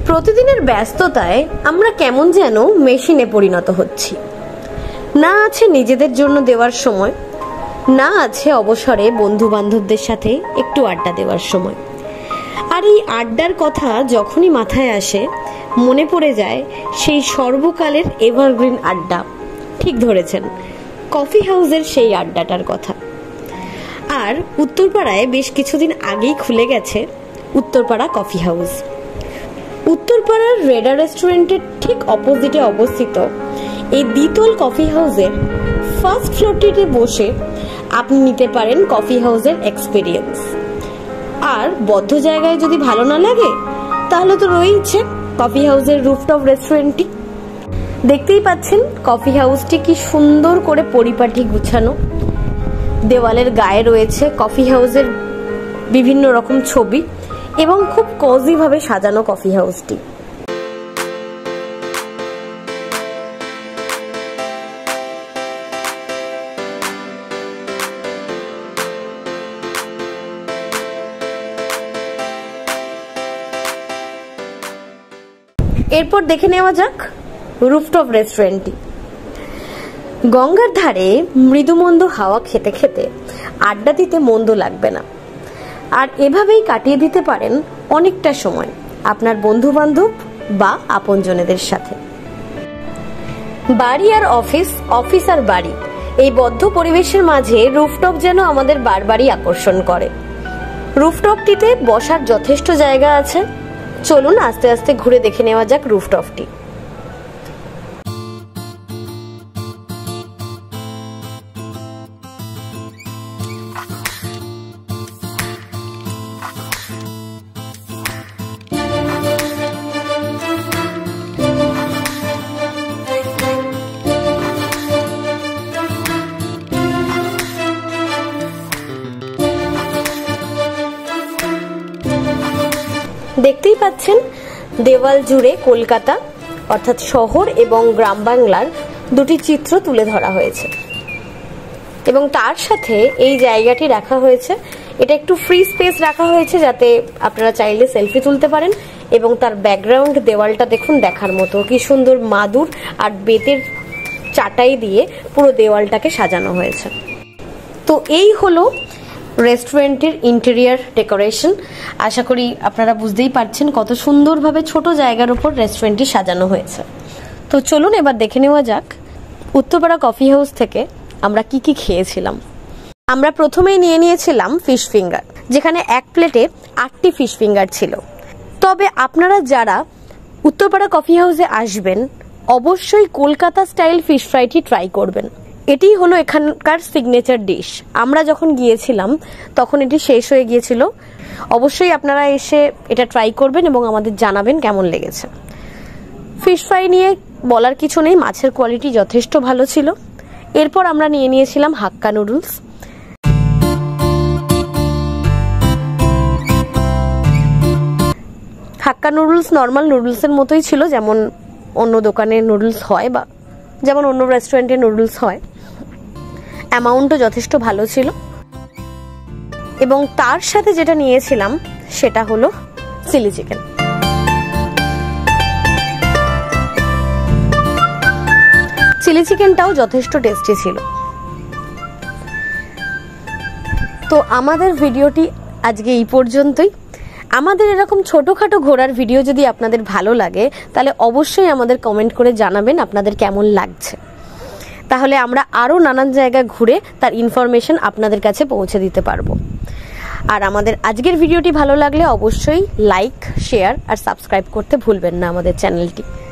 প্রতিদিনের ব্যস্ততায় আমরা কেমন যেন মেশিনে পরিণত হচ্ছি। না আছে নিজেদের জন্য দেওয়ার সময়, না আছে অবসরে বন্ধু বান্ধবদের সাথে একটু আড্ডা দেওয়ার সময়। আর এই আড্ডার কথা যখনই মাথায় আসে মনে পড়ে যায় সেই সর্বকালের এভারগ্রিন আড্ডা। ঠিক ধরেছেন, কফি হাউসের সেই আড্ডাটার কথা। আর উত্তরপাড়ায় বেশ কিছুদিন আগেই খুলে গেছে উত্তরপাড়া কফি হাউস। উত্তরপাড়ার রেডা রেস্টুরেন্টের ঠিক অপোজিটে অবস্থিত এই দ্বিতল কফি হাউসের ফার্স্ট ফ্লোরটিতে বসে আপনি নিতে পারেন কফি হাউসের এক্সপিরিয়েন্স। আর বদ্ধ জায়গায় যদি ভালো না লাগে তাহলে তো রয়েছে কফি হাউসের রুফটপ রেস্টুরেন্টটি। দেখতেই পাচ্ছেন কফি হাউসটি কি সুন্দর করে পরিপাটি গুছানো। দেওয়ালের গায়ে রয়েছে কফি হাউসের বিভিন্ন রকম ছবি এবং খুব কোজি ভাবে সাজানো কফি হাউসটি। এরপর দেখে নেওয়া যাক রুফটপ রেস্টুরেন্টটি। গঙ্গার ধারে মৃদুমন্দ হাওয়া খেতে খেতে আড্ডা দিতে মন্দ লাগবে না। আর এভাবেই কাটিয়ে দিতে পারেন অনেকটা সময় আপনার বন্ধু বান্ধব বা আপনজনেদের সাথে। বাড়ি আর অফিস, অফিস আর বাড়ি, এই বদ্ধ পরিবেশের মাঝে রুফটপ যেন আমাদের বারবারই আকর্ষণ করে। রুফটপটিতে বসার যথেষ্ট জায়গা আছে। চলুন আস্তে আস্তে ঘুরে দেখে নেওয়া যাক রুফটপটি। দেখতেই পাচ্ছেন দেওয়াল জুড়ে কলকাতা অর্থাৎ শহর এবং গ্রাম বাংলার দুটি চিত্র তুলে ধরা হয়েছে এবং তার সাথে এই জায়গাটি রাখা হয়েছে। এটা একটু ফ্রি স্পেস রাখা হয়েছে যাতে আপনারা চাইলে সেলফি তুলতে পারেন। এবং তার ব্যাকগ্রাউন্ড দেওয়ালটা দেখুন, দেখার মতো কি সুন্দর মাদুর আর বেতের চাটাই দিয়ে পুরো দেওয়ালটাকে সাজানো হয়েছে। তো এই হলো রেস্টুরেন্টের ইন্টেরিয়ার ডেকোরেশন। আশা করি আপনারা বুঝতেই পারছেন কত সুন্দরভাবে ছোট জায়গার উপর রেস্টুরেন্টটি সাজানো হয়েছে। তো চলুন এবার দেখে নেওয়া যাক উত্তরপাড়া কফি হাউস থেকে আমরা কি কি খেয়েছিলাম। আমরা প্রথমেই নিয়ে নিয়েছিলাম ফিশ ফিঙ্গার, যেখানে এক প্লেটে 8টি ফিশ ফিঙ্গার ছিল। তবে আপনারা যারা উত্তরপাড়া কফি হাউসে আসবেন অবশ্যই কলকাতা স্টাইল ফিশ ফ্রাইটি ট্রাই করবেন। এটি হলো এখানকার সিগনেচার ডিশ। আমরা যখন গিয়েছিলাম তখন এটি শেষ হয়ে গিয়েছিল। অবশ্যই আপনারা এসে এটা ট্রাই করবেন এবং আমাদের জানাবেন কেমন লেগেছে। ফিশ ফ্রাই নিয়ে বলার কিছু নেই, মাছের কোয়ালিটি যথেষ্ট ভালো ছিল। এরপর আমরা নিয়ে নিয়েছিলাম Hakka noodles. Hakka noodles normal নুডলসের মতোই ছিল, যেমন অন্য দোকানে নুডলস হয় বা যেমন অন্য রেস্টুরেন্টে নুডলস হয়। অ্যামাউন্টও যথেষ্ট ভালো ছিল। এবং তার সাথে যেটা নিয়েছিলাম সেটা হলো চিলি চিকেন। চিলি চিকেনটাও যথেষ্ট টেস্টি ছিল। তো আমাদের ভিডিওটি আজকে এই পর্যন্তই। আমাদের এরকম ছোটখাটো ঘোরার ভিডিও যদি আপনাদের ভালো লাগে তাহলে অবশ্যই আমাদের কমেন্ট করে জানাবেন আপনাদের কেমন লাগছে। তাহলে আমরা আরও নানান জায়গায় ঘুরে তার ইনফরমেশন আপনাদের কাছে পৌঁছে দিতে পারবো। আর আমাদের আজকের ভিডিওটি ভালো লাগলে অবশ্যই লাইক, শেয়ার আর সাবস্ক্রাইব করতে ভুলবেন না আমাদের চ্যানেলটি।